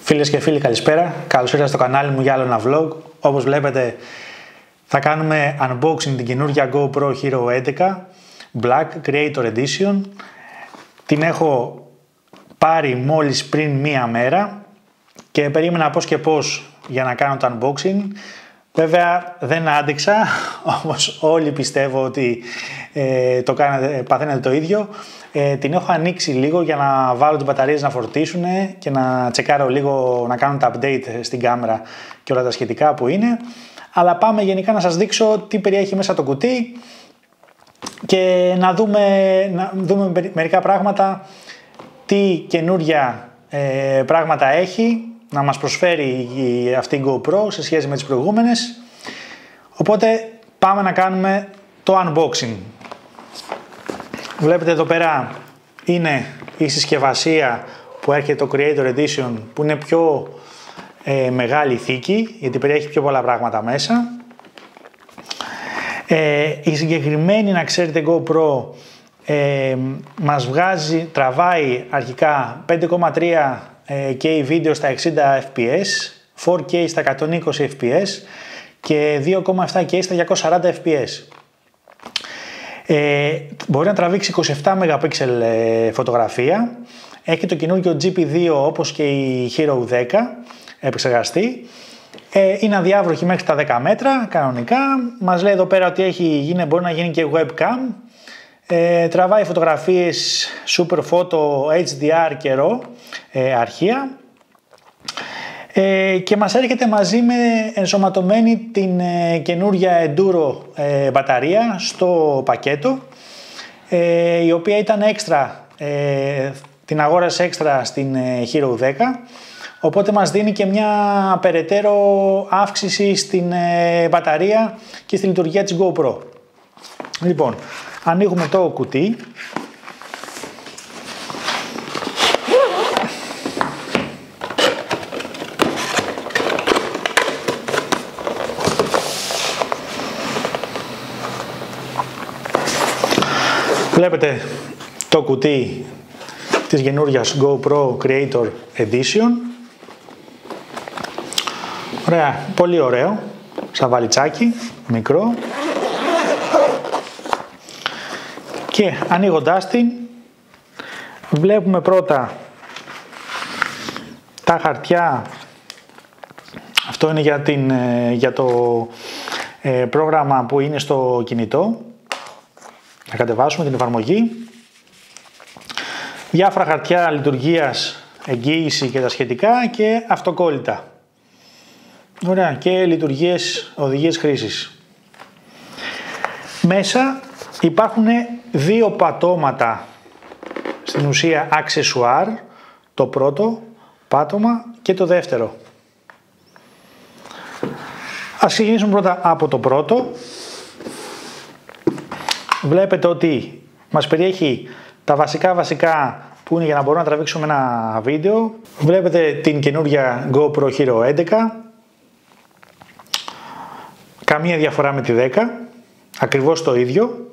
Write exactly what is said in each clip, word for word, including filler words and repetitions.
Φίλες και φίλοι, καλησπέρα. Καλώς ήρθατε στο κανάλι μου για άλλο ένα vlog. Όπως βλέπετε, θα κάνουμε unboxing την καινούργια GoPro Hero έντεκα Black Creator Edition. Την έχω πάρει μόλις πριν μία μέρα και περίμενα πώς και πώς για να κάνω το unboxing. Βέβαια δεν άντεξα, όμως όλοι πιστεύω ότι ε, το κάνετε, παθαίνετε το ίδιο. Ε, την έχω ανοίξει λίγο για να βάλω τις μπαταρίες να φορτίσουν και να τσεκάρω λίγο, να κάνω τα update στην κάμερα και όλα τα σχετικά που είναι. Αλλά πάμε γενικά να σας δείξω τι περιέχει μέσα το κουτί και να δούμε, να δούμε μερικά πράγματα, τι καινούρια ε, πράγματα έχει να μας προσφέρει η, αυτή η GoPro σε σχέση με τις προηγούμενες. Οπότε πάμε να κάνουμε το unboxing. Βλέπετε εδώ πέρα είναι η συσκευασία που έρχεται το Creator Edition, που είναι πιο ε, μεγάλη θήκη γιατί περιέχει πιο πολλά πράγματα μέσα. Ε, η συγκεκριμένη, να ξέρετε, GoPro ε, μας βγάζει, τραβάει αρχικά πέντε κόμμα τρία κέι βίντεο στα εξήντα φρέιμς περ σέκοντ, φορ κέι στα εκατόν είκοσι φρέιμς περ σέκοντ και δύο κόμμα επτά κέι στα διακόσια σαράντα φρέιμς περ σέκοντ. Ε, μπορεί να τραβήξει είκοσι επτά μεγαπίξελ ε, φωτογραφία. Έχει το καινούργιο τζι πι δύο όπως και η Hero δέκα επεξεργαστή. Ε, είναι αδιάβροχη μέχρι τα δέκα μέτρα κανονικά. Μας λέει εδώ πέρα ότι έχει γίνει, μπορεί να γίνει και webcam. Ε, τραβάει φωτογραφίες Super Photo, έιτς ντι αρ και RAW ε, αρχεία. Ε, και μας έρχεται μαζί με ενσωματωμένη την ε, καινούρια Enduro ε, μπαταρία στο πακέτο, ε, η οποία ήταν έξτρα, ε, την αγόρασε έξτρα στην ε, Hero δέκα, οπότε μας δίνει και μια περαιτέρω αύξηση στην ε, μπαταρία και στη λειτουργία της GoPro. Λοιπόν, ανοίγουμε το κουτί. Βλέπετε το κουτί της καινούργιας GoPro Creator Edition. Ωραία, πολύ ωραίο, σαν βαλιτσάκι, μικρό. Και ανοίγοντάς την, βλέπουμε πρώτα τα χαρτιά. Αυτό είναι για, την, για το ε, πρόγραμμα που είναι στο κινητό. Να κατεβάσουμε την εφαρμογή. Διάφορα χαρτιά λειτουργίας, εγγύηση και τα σχετικά και αυτοκόλλητα. Ωραία, και λειτουργίες, οδηγίες χρήσης. Μέσα υπάρχουν δύο πατώματα, στην ουσία αξεσουάρ, το πρώτο πάτωμα και το δεύτερο. Ας ξεκινήσουμε πρώτα από το πρώτο. Βλέπετε ότι μας περιέχει τα βασικά βασικά που είναι για να μπορούμε να τραβήξουμε ένα βίντεο. Βλέπετε την καινούργια GoPro Hero έντεκα. Καμία διαφορά με τη δέκα. Ακριβώς το ίδιο.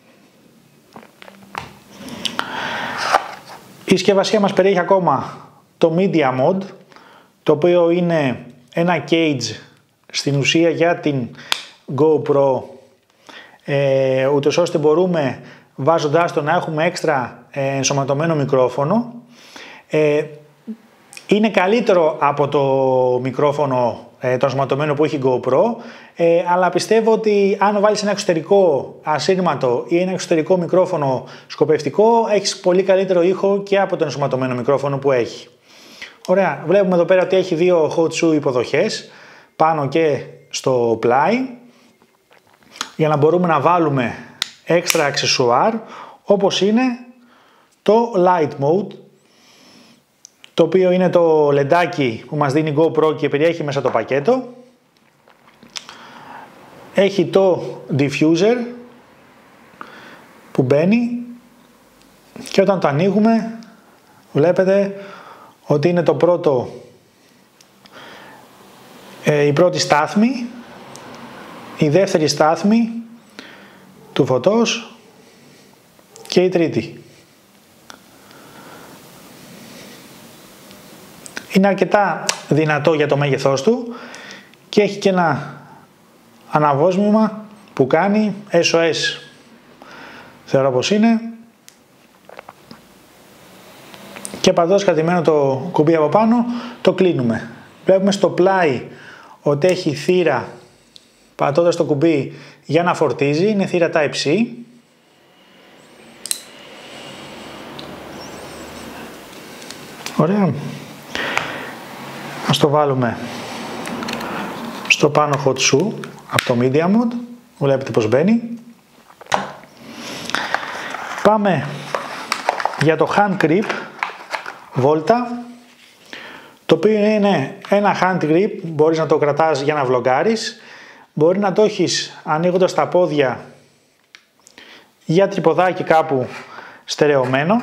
Η συσκευασία μας περιέχει ακόμα το Media Mode, το οποίο είναι ένα cage στην ουσία για την GoPro, ε, ούτως ώστε μπορούμε βάζοντάς το να έχουμε έξτρα ε, ενσωματωμένο μικρόφωνο. Ε, είναι καλύτερο από το μικρόφωνο ε, το ενσωματωμένο που έχει GoPro, ε, αλλά πιστεύω ότι αν βάλεις ένα εξωτερικό ασύρματο ή ένα εξωτερικό μικρόφωνο σκοπευτικό, έχεις πολύ καλύτερο ήχο και από το ενσωματωμένο μικρόφωνο που έχει. Ωραία, βλέπουμε εδώ πέρα ότι έχει δύο hot shoe υποδοχές πάνω και στο πλάι, για να μπορούμε να βάλουμε έξτρα αξεσουάρ, όπως είναι το Light Mode, το οποίο είναι το λεντάκι που μας δίνει GoPro και περιέχει μέσα το πακέτο. Έχει το diffuser που μπαίνει και όταν το ανοίγουμε βλέπετε ότι είναι το πρώτο, ε, η πρώτη στάθμη, η δεύτερη στάθμη του φωτός και η τρίτη. Είναι αρκετά δυνατό για το μέγεθός του και έχει και ένα αναβόσμημα που κάνει ες ο ες, θεωρώ πως είναι, και πατώντας κρατημένο το κουμπί από πάνω το κλείνουμε. Βλέπουμε στο πλάι ότι έχει θύρα, πατώντας το κουμπί για να φορτίζει, είναι θύρα Type-C. Ωραία. Ας το βάλουμε στο πάνω hot shoe από το Media Mode. Βλέπετε πως μπαίνει. Πάμε για το hand grip Volta, το οποίο είναι ένα hand grip, μπορείς να το κρατάς για να βλογκάρεις, μπορεί να το έχεις ανοίγοντας τα πόδια για τρυποδάκι κάπου στερεωμένο.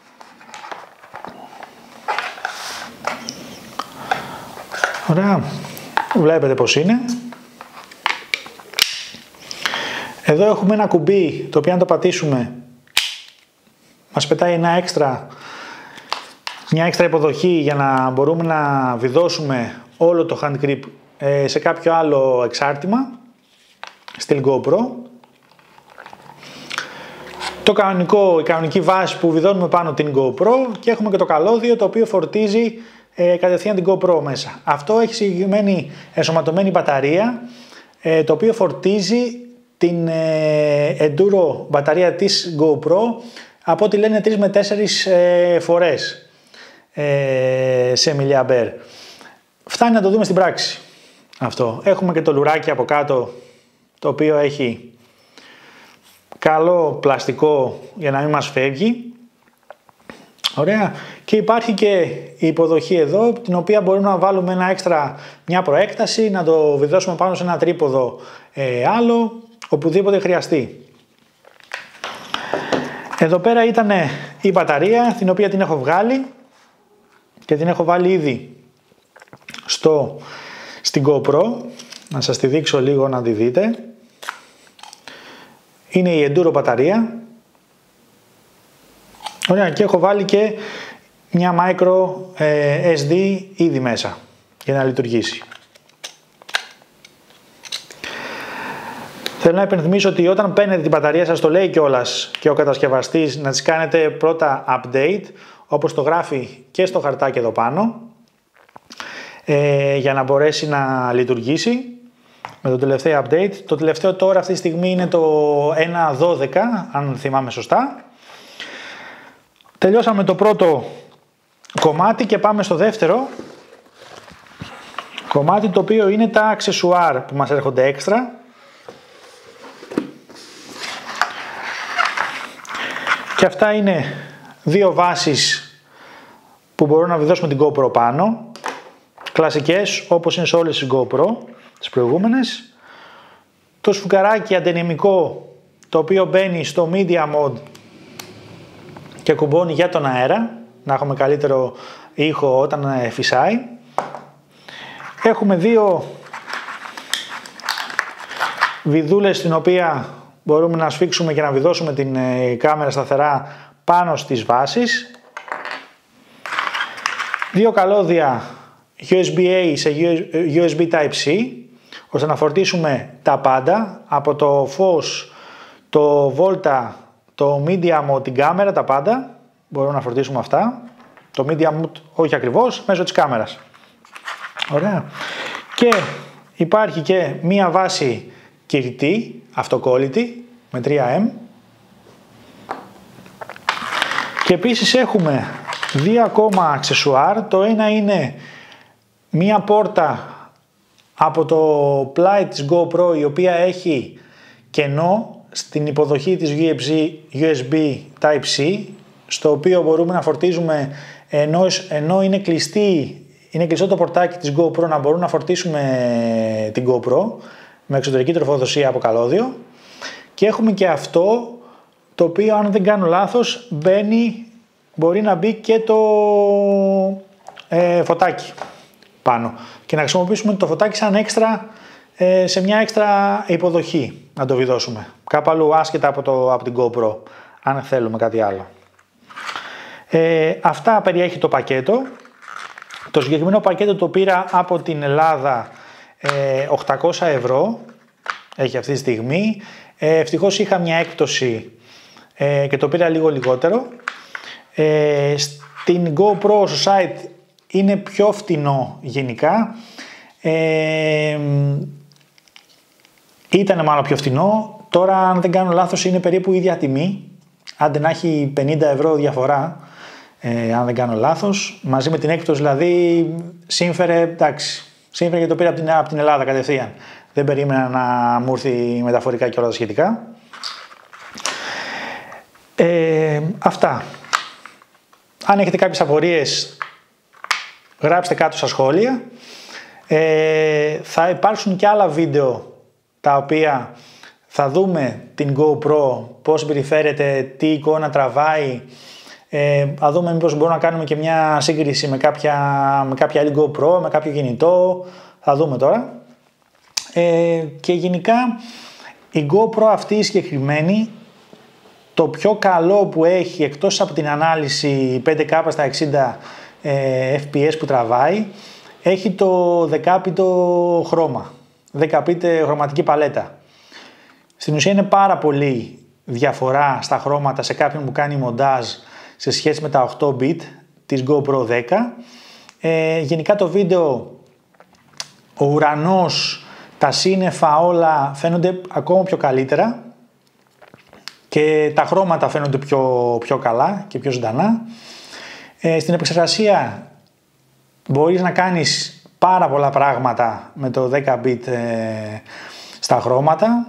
Ωραία, βλέπετε πως είναι. Εδώ έχουμε ένα κουμπί το οποίο αν το πατήσουμε μας πετάει ένα έξτρα, μια έξτρα υποδοχή για να μπορούμε να βιδώσουμε όλο το hand grip σε κάποιο άλλο εξάρτημα, στυλ GoPro. Το κανονικό, η κανονική βάση που βιδώνουμε πάνω την GoPro και έχουμε και το καλώδιο το οποίο φορτίζει ε, κατευθείαν την GoPro μέσα. Αυτό έχει συγκεκριμένη ενσωματωμένη μπαταρία ε, το οποίο φορτίζει την ε, Enduro μπαταρία της GoPro από ό,τι λένε τρεις με τέσσερις ε, φορές ε, σε μιλιαμπέρ. Φτάνει να το δούμε στην πράξη αυτό. Έχουμε και το λουράκι από κάτω το οποίο έχει καλό πλαστικό για να μην μας φεύγει. Ωραία. Και υπάρχει και η υποδοχή εδώ, την οποία μπορούμε να βάλουμε ένα έξτρα, μια προέκταση, να το βιδώσουμε πάνω σε ένα τρίποδο ε, άλλο, οπουδήποτε χρειαστεί. Εδώ πέρα ήταν η μπαταρία, την οποία την έχω βγάλει και την έχω βάλει ήδη στο, στην GoPro. Να σας τη δείξω λίγο να τη δείτε. Είναι η Enduro μπαταρία. Ωραία, και έχω βάλει και μια micro ε, ες ντι ήδη μέσα για να λειτουργήσει. Θέλω να υπενθυμίσω ότι όταν παίρνετε την μπαταρία σας, το λέει κιόλας και ο κατασκευαστής, να τις κάνετε πρώτα update, όπως το γράφει και στο χαρτάκι εδώ πάνω, ε, για να μπορέσει να λειτουργήσει με το τελευταίο update. Το τελευταίο τώρα αυτή τη στιγμή είναι το ένα δώδεκα, αν θυμάμαι σωστά. Τελειώσαμε το πρώτο κομμάτι και πάμε στο δεύτερο κομμάτι, το οποίο είναι τα αξεσουάρ που μας έρχονται έξτρα. Και αυτά είναι δύο βάσεις που μπορούμε να βιδώσουμε την GoPro πάνω. Κλασικές, όπως είναι σε όλες τις GoPro, τις προηγούμενες. Το σφουγγαράκι αντενημικό, το οποίο μπαίνει στο Media Mode και κουμπώνει για τον αέρα, να έχουμε καλύτερο ήχο όταν φυσάει. Έχουμε δύο βιδούλες, στην οποία μπορούμε να σφίξουμε και να βιδώσουμε την κάμερα σταθερά πάνω στις βάσεις. Δύο καλώδια γιου ες μπι-A σε γιου ες μπι Type-C, ώστε να φορτίσουμε τα πάντα, από το φως, το Volta, το Media Mode, την κάμερα, τα πάντα. Μπορούμε να φορτίσουμε αυτά. Το Media Mode όχι ακριβώς, μέσω της κάμερας. Ωραία. Και υπάρχει και μία βάση κυρτή, αυτοκόλλητη, με τρία εμ. Και επίσης έχουμε δύο ακόμα αξεσουάρ. Το ένα είναι μία πόρτα από το πλάι της GoPro, η οποία έχει κενό στην υποδοχή της γιου ες μπι Type-C, στο οποίο μπορούμε να φορτίζουμε, ενώ, ενώ είναι, κλειστή, είναι κλειστό το πορτάκι της GoPro, να μπορούμε να φορτίσουμε την GoPro με εξωτερική τροφοδοσία από καλώδιο. Και έχουμε και αυτό, το οποίο αν δεν κάνω λάθος μπαίνει, μπορεί να μπει και το ε, φωτάκι πάνω και να χρησιμοποιήσουμε το φωτάκι σαν έξτρα, ε, σε μια έξτρα υποδοχή, να το βιδώσουμε κάπου αλλού άσχετα από, το, από την GoPro, αν θέλουμε κάτι άλλο. Ε, αυτά περιέχει το πακέτο. Το συγκεκριμένο πακέτο το πήρα από την Ελλάδα, ε, οκτακόσια ευρώ έχει αυτή τη στιγμή. Ε, ευτυχώς είχα μια έκπτωση ε, και το πήρα λίγο λιγότερο. Ε, στην GoPro στο site είναι πιο φτηνό γενικά. Ε, ήταν μάλλον πιο φτηνό. Τώρα, αν δεν κάνω λάθος, είναι περίπου ίδια τιμή. Άντε να έχει πενήντα ευρώ διαφορά, ε, αν δεν κάνω λάθος. Μαζί με την έκπτωση δηλαδή σύμφερε, εντάξει, σύμφερε γιατί το πήρα από την, από την Ελλάδα κατευθείαν. Δεν περίμενα να μου έρθει μεταφορικά και όλα τα σχετικά. Ε, αυτά. Αν έχετε κάποιες απορίες, γράψτε κάτω στα σχόλια. Ε, θα υπάρξουν και άλλα βίντεο τα οποία θα δούμε την GoPro, πώς περιφέρεται, τι εικόνα τραβάει. Ε, θα δούμε μήπως μπορούμε να κάνουμε και μια σύγκριση με κάποια, με κάποια άλλη GoPro, με κάποιο κινητό. Θα δούμε τώρα. Ε, και γενικά η GoPro αυτή η συγκεκριμένη, το πιο καλό που έχει εκτός από την ανάλυση πέντε κέι στα εξήντα ε, Φ Π Ες που τραβάει, έχει το δεκάπιτο χρώμα, δεκαπίτ χρωματική παλέτα. Στην ουσία είναι πάρα πολύ διαφορά στα χρώματα σε κάποιον που κάνει μοντάζ σε σχέση με τα οκτώ μπιτ της GoPro δέκα. Ε, γενικά το βίντεο, ο ουρανός, τα σύννεφα όλα φαίνονται ακόμα πιο καλύτερα και τα χρώματα φαίνονται πιο, πιο καλά και πιο ζωντανά. Ε, στην επεξεργασία μπορείς να κάνεις πάρα πολλά πράγματα με το δέκα μπιτ ε, στα χρώματα.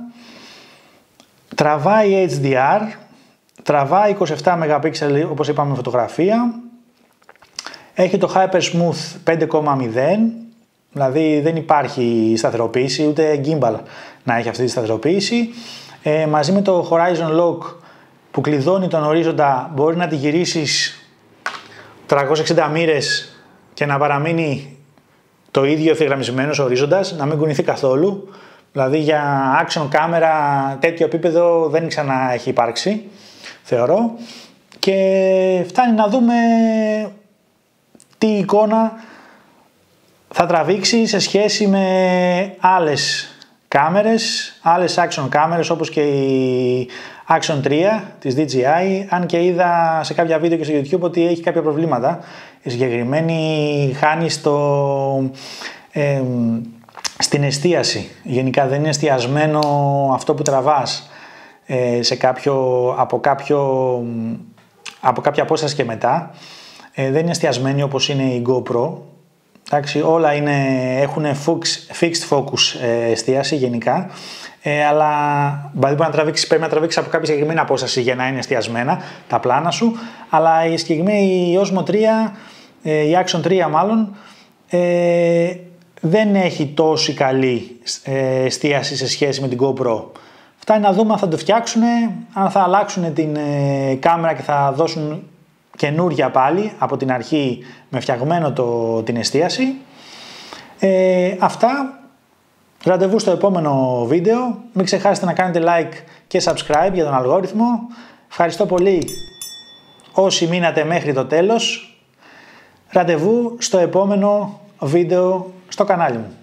Τραβάει H D R, τραβάει είκοσι επτά μεγαπίξελ όπως είπαμε φωτογραφία, έχει το Hyper Smooth πέντε κόμμα μηδέν, δηλαδή δεν υπάρχει σταθεροποίηση, ούτε gimbal να έχει αυτή τη σταθεροποίηση. Ε, μαζί με το Horizon Lock που κλειδώνει τον ορίζοντα, μπορεί να τη γυρίσεις τριακόσιες εξήντα μοίρες και να παραμείνει το ίδιο ευθυγραμμισμένος ο ορίζοντας, να μην κουνηθεί καθόλου. Δηλαδή για action κάμερα τέτοιο επίπεδο δεν ξανά έχει υπάρξει, θεωρώ. Και φτάνει να δούμε τι εικόνα θα τραβήξει σε σχέση με άλλες κάμερες, άλλες action κάμερες όπως και η Action τρία της ντι τζέι άι, αν και είδα σε κάποια βίντεο και στο YouTube ότι έχει κάποια προβλήματα. Η συγκεκριμένη χάνει στο... Ε, στην εστίαση. Γενικά δεν είναι εστιασμένο αυτό που τραβάς ε, σε κάποιο, από, κάποιο, από κάποια απόσταση και μετά. Ε, δεν είναι εστιασμένη όπως είναι η GoPro. Εντάξει, όλα είναι, έχουν fixed focus ε, εστίαση γενικά. Ε, αλλά δηλαδή μπορεί να τραβήξεις, πρέπει να τραβήξεις από κάποια συγκεκριμένη απόσταση για να είναι εστιασμένα τα πλάνα σου. Αλλά η συγκεκριμένη η Osmo τρία, ε, η Action τρία μάλλον, ε, δεν έχει τόση καλή εστίαση σε σχέση με την GoPro. Φτάνει να δούμε αν θα το φτιάξουν, αν θα αλλάξουν την ε, κάμερα και θα δώσουν καινούρια πάλι από την αρχή με φτιαγμένο το, την εστίαση. Ε, αυτά. Ραντεβού στο επόμενο βίντεο. Μην ξεχάσετε να κάνετε like και subscribe για τον αλγόριθμο. Ευχαριστώ πολύ όσοι μείνατε μέχρι το τέλος. Ραντεβού στο επόμενο βίντεο στο κανάλι μου.